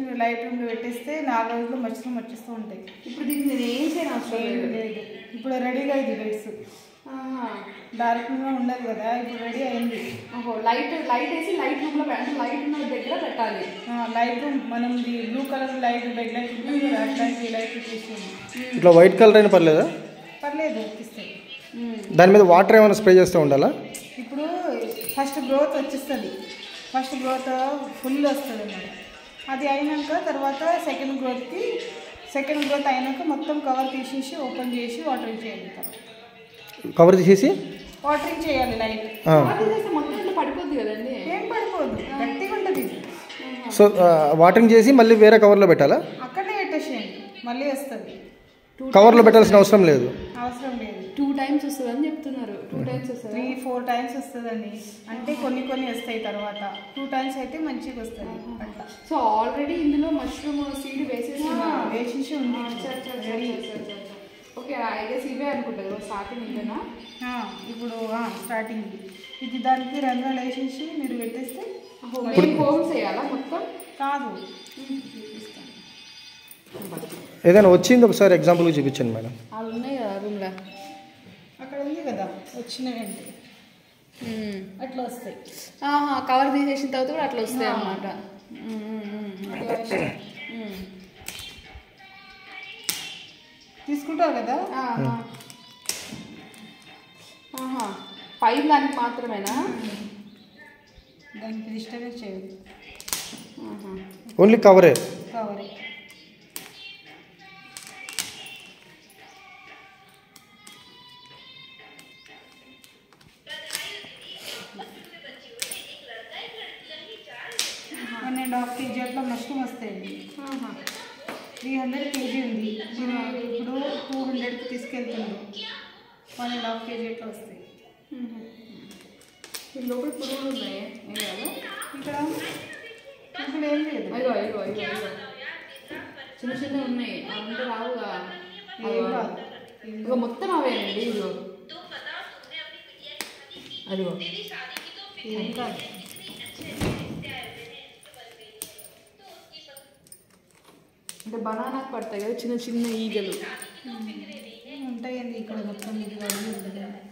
Light రూమ్లో పెట్టేస్తే 4 రోజుల్లో మష్రూమ్ వచ్చేస్తూ ఉంటాయి. ఇప్పుడు దీనికి నేను ఏం చేయను అవసరం లేదు. ఇప్పుడు రెడీగా ఇది బెడ్స్ డార్క్గా ఉండదు కదా, ఇప్పుడు రెడీ అయింది. ఓహో, లైట్ వేసి లైట్ రూమ్లో లైట్ ఉన్న దగ్గర పెట్టాలి. లైట్ రూమ్ మనం blue colour light bed light ఉంటుంది కదా, అట్లాంటి లైట్ తీసేయండి. ఇట్లా వైట్ కలర్ అయినా పర్లేదా? పర్లేదు, ఇస్తాయి. దాని మీద వాటర్ ఏమైనా స్ప్రే చేస్తూ ఉండాలా? ఇప్పుడు ఫస్ట్ గ్రోత్ వచ్చేస్తుంది, ఫస్ట్ గ్రోత్ ఫుల్ వస్తుంది అన్నమాట. అది అయినాక తర్వాత సెకండ్ గ్రోత్ అయినాక మొత్తం కవర్ తీసేసి ఓపెన్ చేసి వాటరింగ్ చేయాలి. కవర్ తీసేసి వాటరింగ్ చేయాలి. లైట్ మొత్తం ఇట్లా పడిపోద్ది కదండి? ఏం పడిపోద్దు, గట్టిగా ఉంటుంది. సో వాటరింగ్ చేసి మళ్ళీ వేరే కవర్లో పెట్టాలా? అక్కడనే పెట్టేసేయండి, మళ్ళీ వస్తుంది. కవర్లో పెట్టాల్సిన అవసరం లేదు. 2 times వస్తుంది అని చెప్తున్నారు. 2 times వస్తుంది, 3-4 times వస్తుందండి. అంటే కొన్ని వస్తాయి, తర్వాత 2 times అయితే మంచిగా వస్తుంది అట్లా. సో ఆల్రెడీ ఇందులో మష్రూమ్ సీడ్ వేసేసి ఉంది. ఓకే, ఐ గెస్ ఇవే అనుకుంటారు స్టార్టింగ్ ఇంతేనా? ఇప్పుడు స్టార్టింగ్ ఇది దానికి రంధ్రాలు వేసేసి మీరు పెట్టేస్తే హోల్స్ వేయాలా మొత్తం? కాదు, ఏదైనా వచ్చింది ఒకసారి ఎగ్జాంపుల్గా చూపించండి మేడం. అవి ఉన్నాయి కదా రూమ్లో, అక్కడ ఉంది కదా వచ్చినాయంటే అట్లా వస్తాయి. కవర్ తీసేసిన తర్వాత కూడా అట్లా వస్తాయి అన్నమాట. తీసుకుంటావు కదా, పైన దానికి మాత్రమేనా? దానికి డిస్టర్బెన్స్ చేయదు, ఓన్లీ కవరే. వన్ అండ్ హాఫ్ కేజీ అట్లా మష్రూమ్ వస్తాయండి. 300 kg ఉంది, ఇప్పుడు 200కి తీసుకెళ్తుంది. 1.5 kg అట్లా వస్తాయి. లోపల పురుగులు ఉన్నాయి ఇక్కడ ఏం లేదు. అయ్యో చిన్న చిన్న ఉన్నాయి, అంటే రావుగా. ఇక మొత్తం అవేనండి. ఇదిగో అదిగో ఏం కాదు. అంటే బనానాకు పడతాయి కదా చిన్న చిన్న ఈగలు ఉంటాయండి ఇక్కడ మొత్తం. ఇది